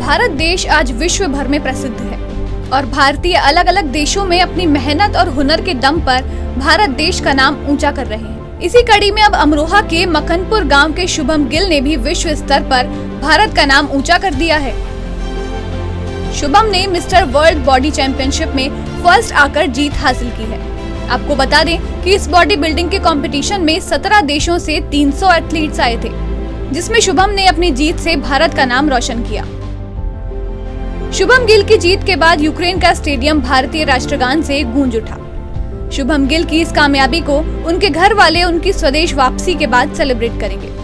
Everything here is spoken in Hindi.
भारत देश आज विश्व भर में प्रसिद्ध है और भारतीय अलग अलग देशों में अपनी मेहनत और हुनर के दम पर भारत देश का नाम ऊंचा कर रहे हैं। इसी कड़ी में अब अमरोहा के मखनपुर गांव के शुभम गिल ने भी विश्व स्तर पर भारत का नाम ऊंचा कर दिया है। शुभम ने मिस्टर वर्ल्ड बॉडी चैंपियनशिप में फर्स्ट आकर जीत हासिल की है। आपको बता दें कि इस बॉडी बिल्डिंग के कंपटीशन में 17 देशों से 300 एथलीट्स आए थे, जिसमें शुभम ने अपनी जीत से भारत का नाम रोशन किया। शुभम गिल की जीत के बाद यूक्रेन का स्टेडियम भारतीय राष्ट्रगान से गूंज उठा। शुभम गिल की इस कामयाबी को उनके घर वाले उनकी स्वदेश वापसी के बाद सेलिब्रेट करेंगे।